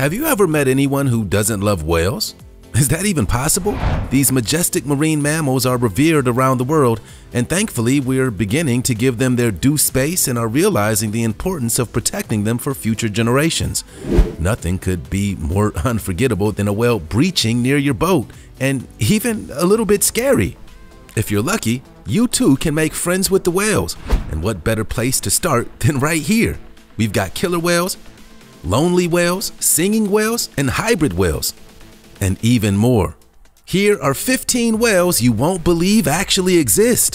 Have you ever met anyone who doesn't love whales? Is that even possible? These majestic marine mammals are revered around the world, and thankfully we're beginning to give them their due space and are realizing the importance of protecting them for future generations. Nothing could be more unforgettable than a whale breaching near your boat, and even a little bit scary. If you're lucky, you too can make friends with the whales, and what better place to start than right here? We've got killer whales, lonely whales, singing whales, and hybrid whales, and even more. Here are 15 whales you won't believe actually exist.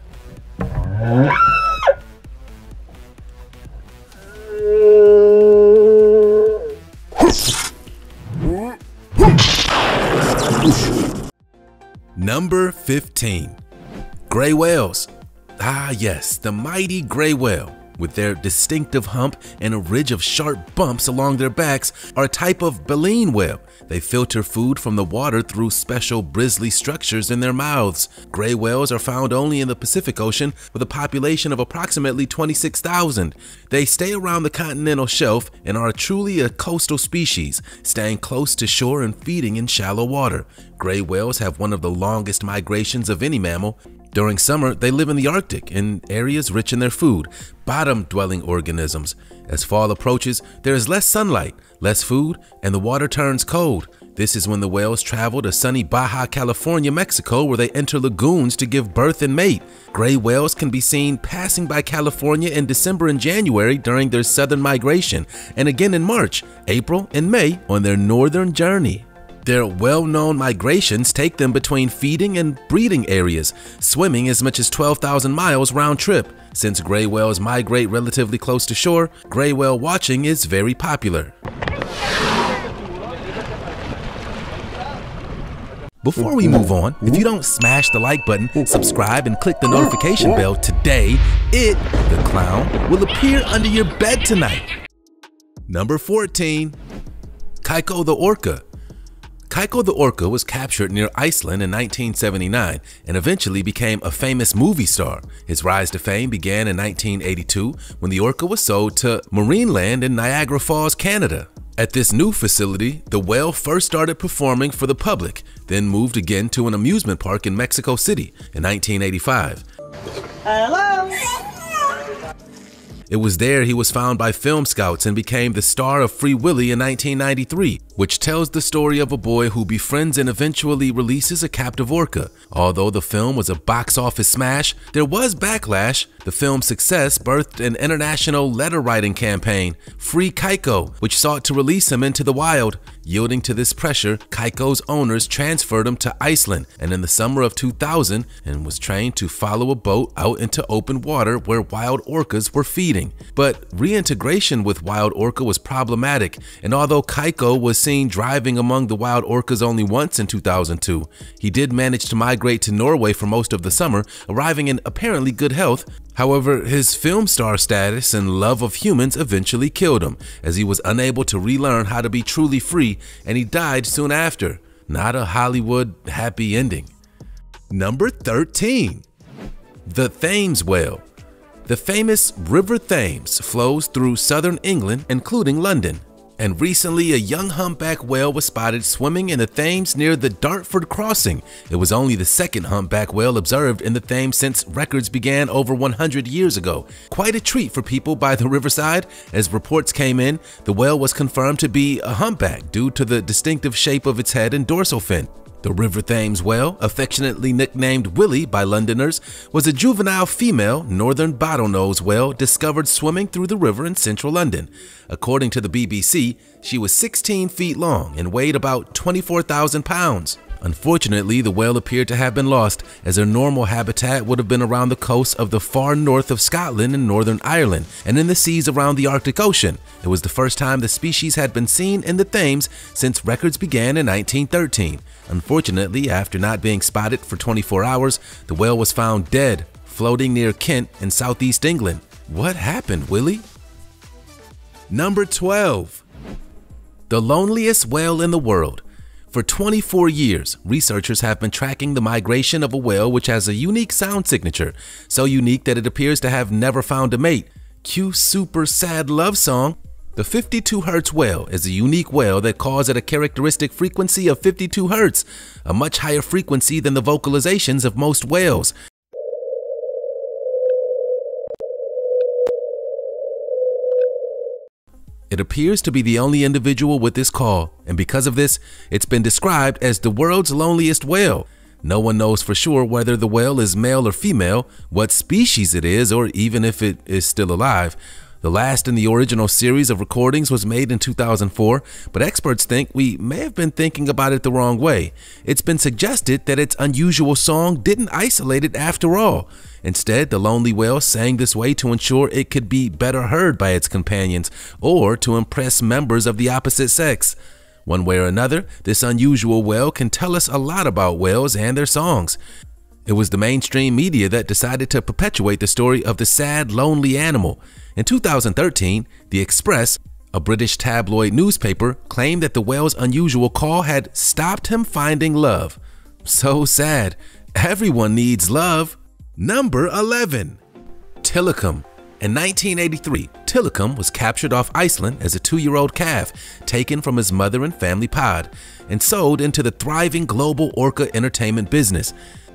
Number 15. Gray whales. Ah yes, the mighty gray whale, with their distinctive hump and a ridge of sharp bumps along their backs, are a type of baleen whale. They filter food from the water through special bristly structures in their mouths. Gray whales are found only in the Pacific Ocean with a population of approximately 26,000. They stay around the continental shelf and are truly a coastal species, staying close to shore and feeding in shallow water. Gray whales have one of the longest migrations of any mammal. During summer, they live in the Arctic in areas rich in their food, bottom-dwelling organisms. As fall approaches, there is less sunlight, less food, and the water turns cold. This is when the whales travel to sunny Baja California, Mexico, where they enter lagoons to give birth and mate. Gray whales can be seen passing by California in December and January during their southern migration, and again in March, April, and May on their northern journey. Their well-known migrations take them between feeding and breeding areas, swimming as much as 12,000 miles round trip. Since gray whales migrate relatively close to shore, gray whale watching is very popular. Before we move on, if you don't smash the like button, subscribe, and click the notification bell today, the clown, will appear under your bed tonight. Number 14. Keiko the orca. Keiko the orca was captured near Iceland in 1979 and eventually became a famous movie star. His rise to fame began in 1982 when the orca was sold to Marineland in Niagara Falls, Canada. At this new facility, the whale first started performing for the public, then moved again to an amusement park in Mexico City in 1985. Hello? It was there he was found by film scouts and became the star of Free Willy in 1993, which tells the story of a boy who befriends and eventually releases a captive orca. Although the film was a box office smash, there was backlash. The film's success birthed an international letter writing campaign, Free Keiko, which sought to release him into the wild. Yielding to this pressure, Keiko's owners transferred him to Iceland and in the summer of 2000 and was trained to follow a boat out into open water where wild orcas were feeding. But reintegration with wild orca was problematic, and although Keiko was seen driving among the wild orcas only once in 2002, he did manage to migrate to Norway for most of the summer, arriving in apparently good health. However, his film star status and love of humans eventually killed him, as he was unable to relearn how to be truly free, and he died soon after. Not a Hollywood happy ending. Number 13. The Thames whale. The famous River Thames flows through southern England, including London. And recently, a young humpback whale was spotted swimming in the Thames near the Dartford crossing. It was only the second humpback whale observed in the Thames since records began over 100 years ago. Quite a treat for people by the riverside. As reports came in, the whale was confirmed to be a humpback due to the distinctive shape of its head and dorsal fin. The River Thames whale, affectionately nicknamed Willie by Londoners, was a juvenile female northern bottlenose whale discovered swimming through the river in central London. According to the BBC, she was 16 feet long and weighed about 24,000 pounds. Unfortunately, the whale appeared to have been lost, as her normal habitat would have been around the coast of the far north of Scotland and Northern Ireland, and in the seas around the Arctic Ocean. It was the first time the species had been seen in the Thames since records began in 1913. Unfortunately, after not being spotted for 24 hours, the whale was found dead, floating near Kent in southeast England. What happened, Willie? Number 12. The loneliest whale in the world. For 24 years, researchers have been tracking the migration of a whale which has a unique sound signature, so unique that it appears to have never found a mate. Cue super sad love song. The 52 Hz whale is a unique whale that calls at a characteristic frequency of 52 Hz, a much higher frequency than the vocalizations of most whales. It appears to be the only individual with this call, and because of this, it's been described as the world's loneliest whale. No one knows for sure whether the whale is male or female, what species it is, or even if it is still alive. The last in the original series of recordings was made in 2004, but experts think we may have been thinking about it the wrong way. It's been suggested that its unusual song didn't isolate it after all. Instead, the lonely whale sang this way to ensure it could be better heard by its companions or to impress members of the opposite sex. One way or another, this unusual whale can tell us a lot about whales and their songs. It was the mainstream media that decided to perpetuate the story of the sad, lonely animal. In 2013, The Express, a British tabloid newspaper, claimed that the whale's unusual call had stopped him finding love. So sad. Everyone needs love. Number 11. Tilikum. In 1983, Tilikum was captured off Iceland as a 2-year-old calf taken from his mother and family pod and sold into the thriving global orca entertainment business.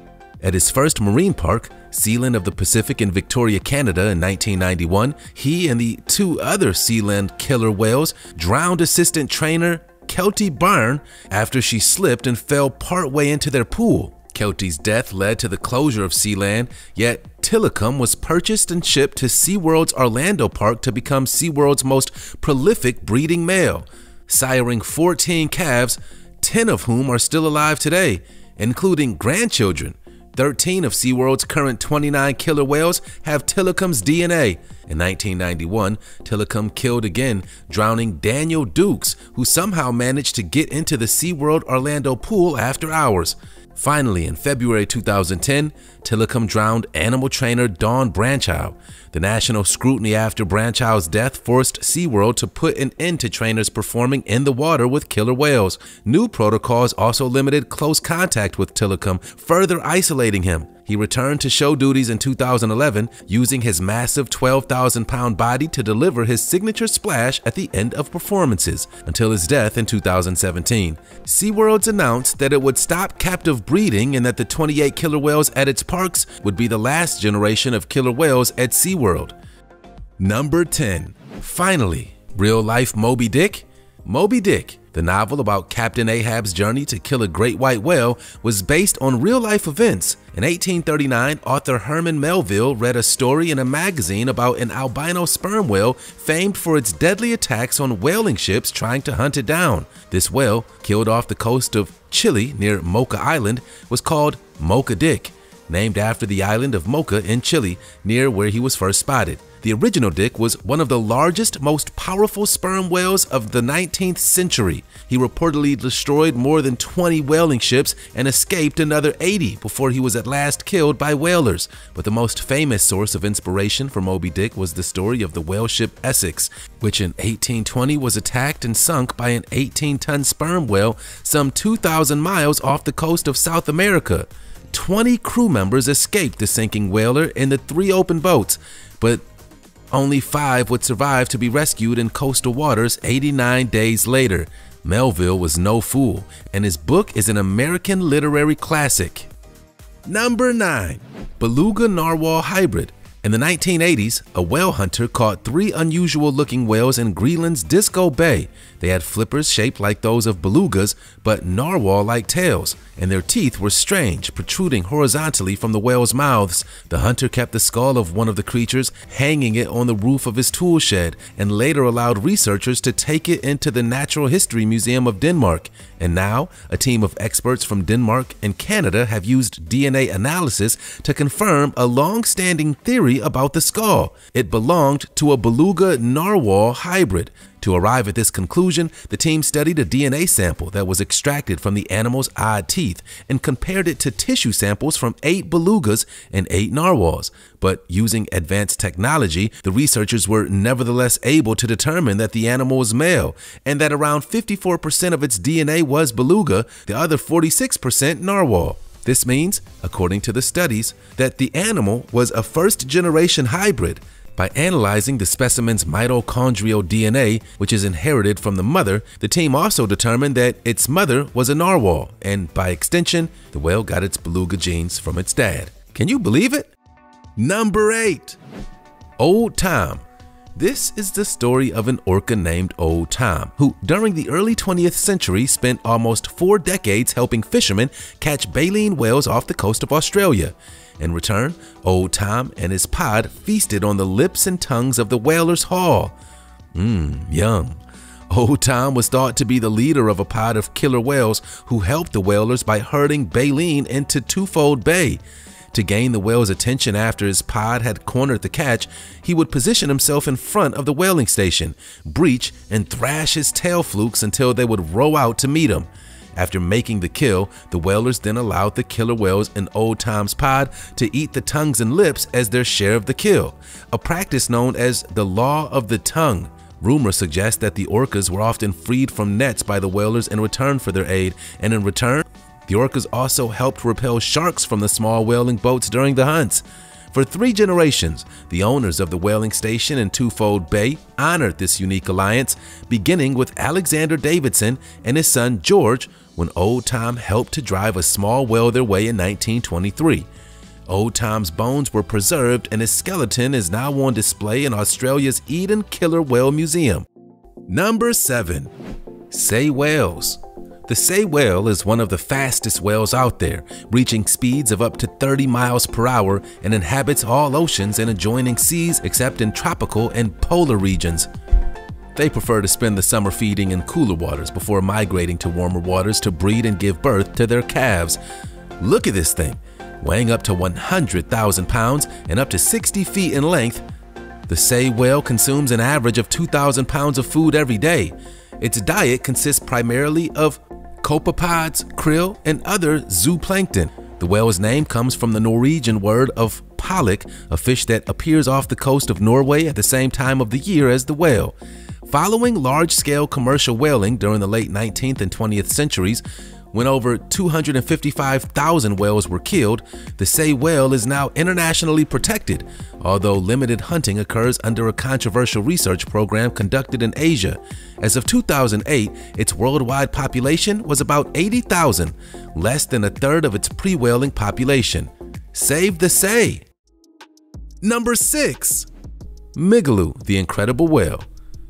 At his first marine park, Sealand of the Pacific in Victoria, Canada in 1991, he and the 2 other Sealand killer whales drowned assistant trainer Kelty Byrne after she slipped and fell partway into their pool. Kelty's death led to the closure of Sealand, yet Tilikum was purchased and shipped to SeaWorld's Orlando Park to become SeaWorld's most prolific breeding male, siring 14 calves, 10 of whom are still alive today, including grandchildren. 13 of SeaWorld's current 29 killer whales have Tilikum's DNA. In 1991, Tilikum killed again, drowning Daniel Dukes, who somehow managed to get into the SeaWorld Orlando pool after hours. Finally, in February 2010, Tilikum drowned animal trainer Dawn Branchow. The national scrutiny after Branchow's death forced SeaWorld to put an end to trainers performing in the water with killer whales. New protocols also limited close contact with Tilikum, further isolating him. He returned to show duties in 2011, using his massive 12,000-pound body to deliver his signature splash at the end of performances, until his death in 2017. SeaWorld's announced that it would stop captive breeding and that the 28 killer whales at its parks would be the last generation of killer whales at SeaWorld. Number 10. Finally, real-life Moby Dick? Moby Dick, the novel about Captain Ahab's journey to kill a great white whale, was based on real-life events. In 1839, author Herman Melville read a story in a magazine about an albino sperm whale famed for its deadly attacks on whaling ships trying to hunt it down. This whale, killed off the coast of Chile near Mocha Island, was called Mocha Dick, named after the island of Mocha in Chile, near where he was first spotted. The original Dick was one of the largest, most powerful sperm whales of the 19th century. He reportedly destroyed more than 20 whaling ships and escaped another 80 before he was at last killed by whalers. But the most famous source of inspiration for Moby Dick was the story of the whale ship Essex, which in 1820 was attacked and sunk by an 18-ton sperm whale some 2,000 miles off the coast of South America. 20 crew members escaped the sinking whaler in the 3 open boats, but only 5 would survive to be rescued in coastal waters 89 days later. Melville was no fool, and his book is an American literary classic. Number 9. Beluga Narwhal Hybrid. In the 1980s, a whale hunter caught 3 unusual-looking whales in Greenland's Disco Bay. They had flippers shaped like those of belugas, but narwhal-like tails, and their teeth were strange, protruding horizontally from the whales' mouths. The hunter kept the skull of one of the creatures, hanging it on the roof of his tool shed, and later allowed researchers to take it into the Natural History Museum of Denmark. And now, a team of experts from Denmark and Canada have used DNA analysis to confirm a long-standing theory about the skull. It belonged to a beluga narwhal hybrid. To arrive at this conclusion, the team studied a DNA sample that was extracted from the animal's odd teeth and compared it to tissue samples from 8 belugas and 8 narwhals. But using advanced technology, the researchers were nevertheless able to determine that the animal was male and that around 54% of its DNA was beluga, the other 46% narwhal. This means, according to the studies, that the animal was a first-generation hybrid. By analyzing the specimen's mitochondrial DNA, which is inherited from the mother, the team also determined that its mother was a narwhal, and by extension, the whale got its beluga genes from its dad. Can you believe it? Number 8. Old Tom. This is the story of an orca named Old Tom, who during the early 20th century spent almost 4 decades helping fishermen catch baleen whales off the coast of Australia. In return, Old Tom and his pod feasted on the lips and tongues of the whalers' haul. Yum. Old Tom was thought to be the leader of a pod of killer whales who helped the whalers by herding baleen into Twofold Bay. To gain the whale's attention after his pod had cornered the catch, he would position himself in front of the whaling station, breach, and thrash his tail flukes until they would row out to meet him. After making the kill, the whalers then allowed the killer whales in Old Tom's pod to eat the tongues and lips as their share of the kill, a practice known as the Law of the Tongue. Rumor suggests that the orcas were often freed from nets by the whalers in return for their aid, and in return, the orcas also helped repel sharks from the small whaling boats during the hunts. For 3 generations, the owners of the whaling station in Twofold Bay honored this unique alliance, beginning with Alexander Davidson and his son George when Old Tom helped to drive a small whale their way in 1923. Old Tom's bones were preserved and his skeleton is now on display in Australia's Eden Killer Whale Museum. Number 7. Sei whales. The sei whale is one of the fastest whales out there, reaching speeds of up to 30 miles per hour and inhabits all oceans and adjoining seas except in tropical and polar regions. They prefer to spend the summer feeding in cooler waters before migrating to warmer waters to breed and give birth to their calves. Look at this thing, weighing up to 100,000 pounds and up to 60 feet in length. The sei whale consumes an average of 2,000 pounds of food every day. Its diet consists primarily of copepods, krill, and other zooplankton. The whale's name comes from the Norwegian word of pollock, a fish that appears off the coast of Norway at the same time of the year as the whale. Following large-scale commercial whaling during the late 19th and 20th centuries, when over 255,000 whales were killed, the sei whale is now internationally protected, although limited hunting occurs under a controversial research program conducted in Asia. As of 2008, its worldwide population was about 80,000, less than a third of its pre-whaling population. Save the sei! Number 6. Migaloo, the incredible whale.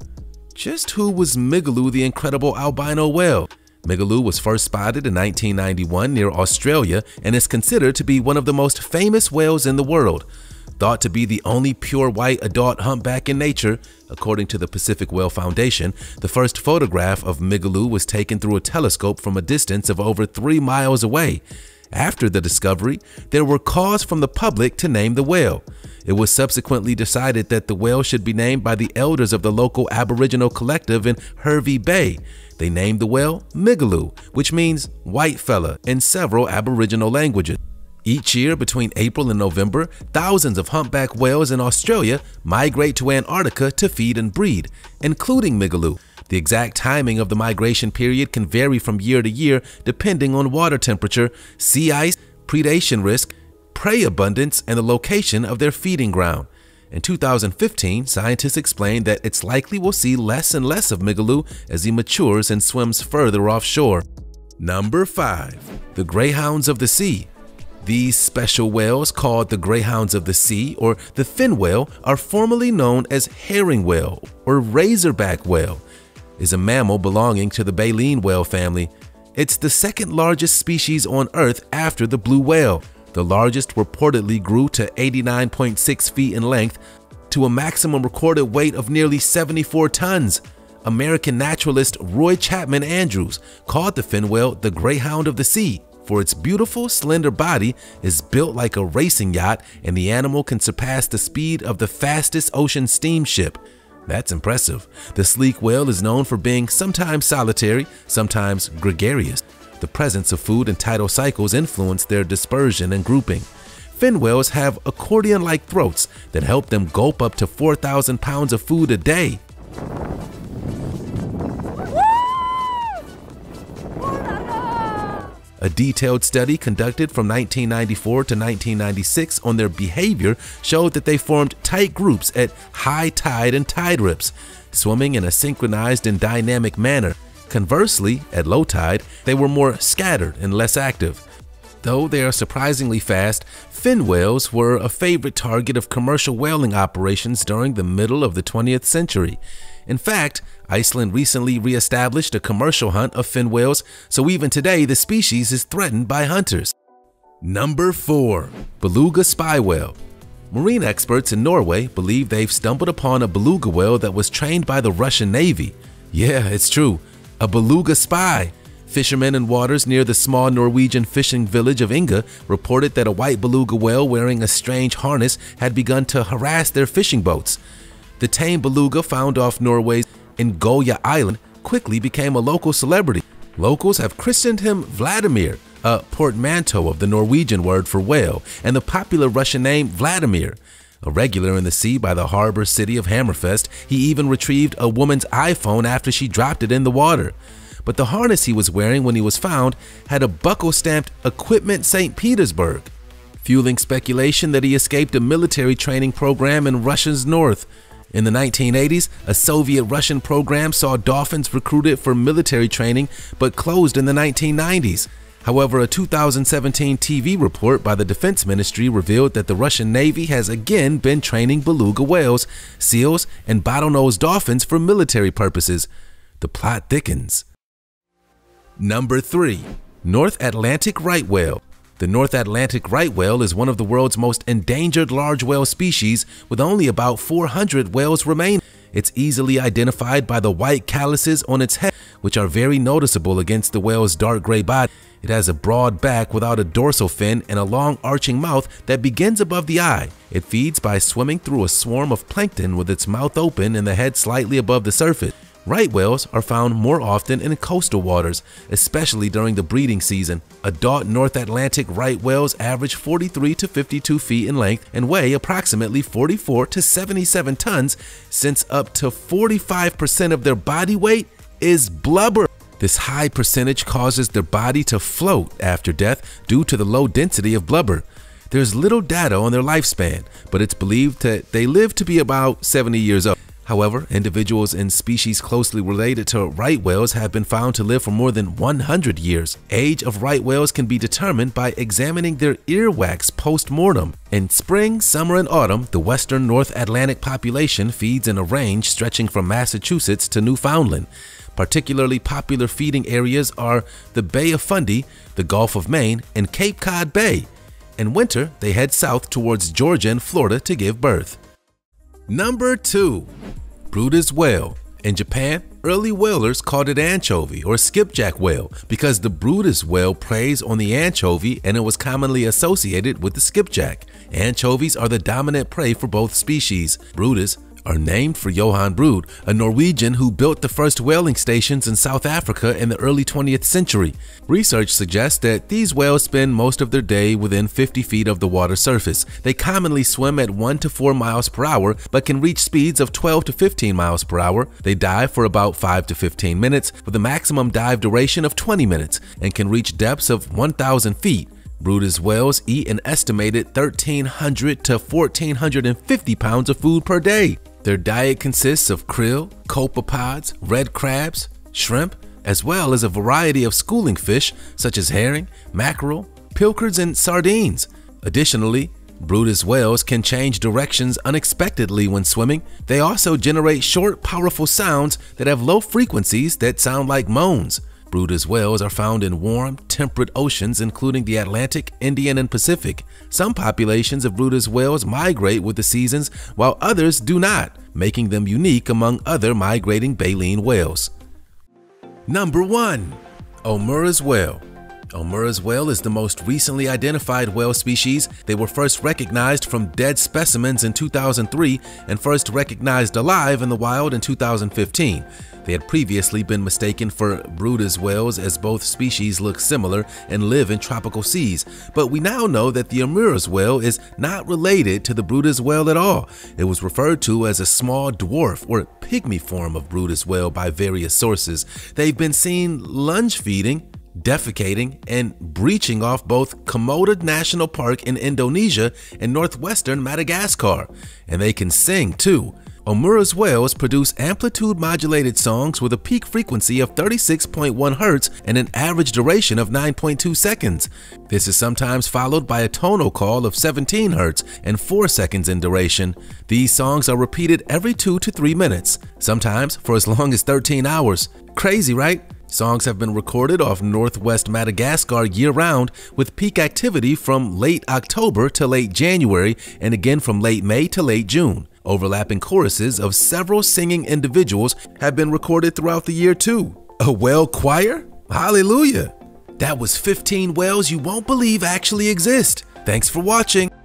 Just who was Migaloo, the incredible albino whale? Migaloo was first spotted in 1991 near Australia and is considered to be one of the most famous whales in the world. Thought to be the only pure white adult humpback in nature, according to the Pacific Whale Foundation, the first photograph of Migaloo was taken through a telescope from a distance of over 3 miles away. After the discovery, there were calls from the public to name the whale. It was subsequently decided that the whale should be named by the elders of the local Aboriginal collective in Hervey Bay. They named the whale Migaloo, which means white fella in several Aboriginal languages. Each year between April and November, thousands of humpback whales in Australia migrate to Antarctica to feed and breed, including Migaloo. The exact timing of the migration period can vary from year to year depending on water temperature, sea ice, predation risk, prey abundance, and the location of their feeding ground. In 2015, scientists explained that it's likely we'll see less and less of Migaloo as he matures and swims further offshore. Number 5. The greyhounds of the sea. These special whales, called the greyhounds of the sea or the fin whale, are formerly known as herring whale or razorback whale. Is a mammal belonging to the baleen whale family. It's the second largest species on Earth after the blue whale. The largest reportedly grew to 89.6 feet in length to a maximum recorded weight of nearly 74 tons. American naturalist Roy Chapman Andrews called the fin whale the greyhound of the sea, for its beautiful, slender body is built like a racing yacht and the animal can surpass the speed of the fastest ocean steamship. That's impressive. The sleek whale is known for being sometimes solitary, sometimes gregarious. The presence of food and tidal cycles influence their dispersion and grouping. Fin whales have accordion-like throats that help them gulp up to 4,000 pounds of food a day. A detailed study conducted from 1994 to 1996 on their behavior showed that they formed tight groups at high tide and tide rips, swimming in a synchronized and dynamic manner. Conversely, at low tide, they were more scattered and less active. Though they are surprisingly fast, fin whales were a favorite target of commercial whaling operations during the middle of the 20th century. In fact, Iceland recently re-established a commercial hunt of fin whales, so even today the species is threatened by hunters. Number 4. Beluga spy whale. Marine experts in Norway believe they've stumbled upon a beluga whale that was trained by the Russian Navy. Yeah, it's true. A beluga spy. Fishermen in waters near the small Norwegian fishing village of Inga reported that a white beluga whale wearing a strange harness had begun to harass their fishing boats. The tame beluga found off Norway's Ngøya Island quickly became a local celebrity. Locals have christened him Vladimir, a portmanteau of the Norwegian word for whale, and the popular Russian name Vladimir. A regular in the sea by the harbor city of Hammerfest, he even retrieved a woman's iPhone after she dropped it in the water. But the harness he was wearing when he was found had a buckle stamped Equipment St. Petersburg, fueling speculation that he escaped a military training program in Russia's north. In the 1980s, a Soviet-Russian program saw dolphins recruited for military training but closed in the 1990s. However, a 2017 TV report by the Defense Ministry revealed that the Russian Navy has again been training beluga whales, seals, and bottlenose dolphins for military purposes. The plot thickens. Number 3. North Atlantic right whale. The North Atlantic right whale is one of the world's most endangered large whale species, with only about 400 whales remaining. It's easily identified by the white calluses on its head, which are very noticeable against the whale's dark gray body. It has a broad back without a dorsal fin and a long arching mouth that begins above the eye. It feeds by swimming through a swarm of plankton with its mouth open and the head slightly above the surface. Right whales are found more often in coastal waters, especially during the breeding season. Adult North Atlantic right whales average 43 to 52 feet in length and weigh approximately 44 to 77 tons, since up to 45% of their body weight is blubber. This high percentage causes their body to float after death due to the low density of blubber. There's little data on their lifespan, but it's believed that they live to be about 70 years old. However, individuals in species closely related to right whales have been found to live for more than 100 years. Age of right whales can be determined by examining their earwax post-mortem. In spring, summer, and autumn, the western North Atlantic population feeds in a range stretching from Massachusetts to Newfoundland. Particularly popular feeding areas are the Bay of Fundy, the Gulf of Maine, and Cape Cod Bay. In winter, they head south towards Georgia and Florida to give birth. Number 2. Bryde's whale. In Japan, early whalers called it anchovy or skipjack whale because the Bryde's whale preys on the anchovy and it was commonly associated with the skipjack. Anchovies are the dominant prey for both species. Bryde's are named for Johan Brude, a Norwegian who built the first whaling stations in South Africa in the early 20th century. Research suggests that these whales spend most of their day within 50 feet of the water surface. They commonly swim at 1 to 4 miles per hour, but can reach speeds of 12 to 15 miles per hour. They dive for about 5 to 15 minutes, with a maximum dive duration of 20 minutes, and can reach depths of 1,000 feet. Bryde's whales eat an estimated 1,300 to 1,450 pounds of food per day. Their diet consists of krill, copepods, red crabs, shrimp, as well as a variety of schooling fish such as herring, mackerel, pilchards, and sardines. Additionally, Bryde's whales can change directions unexpectedly when swimming. They also generate short, powerful sounds that have low frequencies that sound like moans. Bryde's whales are found in warm, temperate oceans including the Atlantic, Indian, and Pacific. Some populations of Bryde's whales migrate with the seasons while others do not, making them unique among other migrating baleen whales. Number 1. Omura's whale. Omura's whale is the most recently identified whale species. They were first recognized from dead specimens in 2003 and first recognized alive in the wild in 2015. They had previously been mistaken for Bryde's whales as both species look similar and live in tropical seas, but we now know that the Omura's whale is not related to the Bryde's whale at all. It was referred to as a small dwarf or pygmy form of Bryde's whale by various sources. They've been seen lunge feeding defecating, and breaching off both Komodo National Park in Indonesia and northwestern Madagascar. And they can sing too. Omura's whales produce amplitude-modulated songs with a peak frequency of 36.1 Hz and an average duration of 9.2 seconds. This is sometimes followed by a tonal call of 17 Hz and 4 seconds in duration. These songs are repeated every 2 to 3 minutes, sometimes for as long as 13 hours. Crazy, right? Songs have been recorded off northwest Madagascar year-round, with peak activity from late October to late January and again from late May to late June. Overlapping choruses of several singing individuals have been recorded throughout the year too. A whale choir? Hallelujah! That was 15 whales you won't believe actually exist. Thanks for watching.